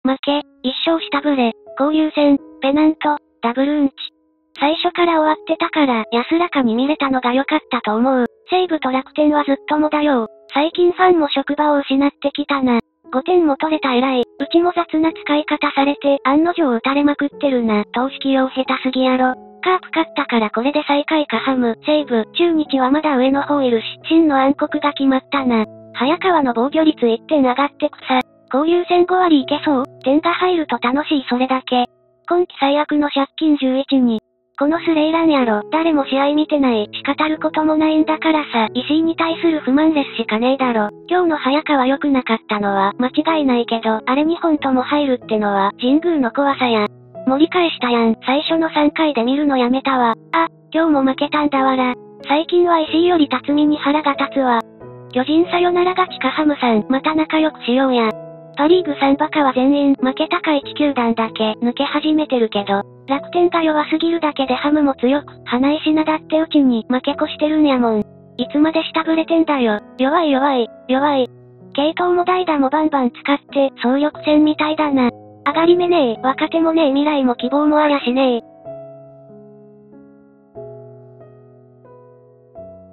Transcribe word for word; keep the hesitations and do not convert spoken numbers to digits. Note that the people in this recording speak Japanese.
負け、一勝下振れ、交流戦、ペナント、ダブルうんち。最初から終わってたから、安らかに見れたのが良かったと思う。西武と楽天はずっともだよ。最近ファンも職場を失ってきたな。ごてんも取れた偉い。うちも雑な使い方されて、案の定打たれまくってるな。投手起用下手すぎやろ。カープ勝ったからこれで最下位かハム、西武、中日はまだ上の方いるし、真の暗黒が決まったな。早川の防御率いってん上がってくさ。交流戦ご割いけそう？点が入ると楽しいそれだけ。今季最悪の借金じゅういちに。このスレイランやろ。誰も試合見てない。しかたることもないんだからさ。石井に対する不満レスしかねえだろ。今日の早川良くなかったのは間違いないけど、あれにほんとも入るってのは神宮の怖さや。盛り返したやん。最初のさんかいで見るのやめたわ。あ、今日も負けたんだわら。最近は石井より辰巳に腹が立つわ。巨人さよなら勝ちかハムさん、また仲良くしようや。パリーグさんバカは全員負けたかいち球団だけ抜け始めてるけど、楽天が弱すぎるだけでハムも強く、花石なだってうちに負け越してるんやもん。いつまで下振れてんだよ。弱い弱い、弱い。系統も代打もバンバン使って総力戦みたいだな。上がり目ねえ、若手もねえ未来も希望もありゃしねえ。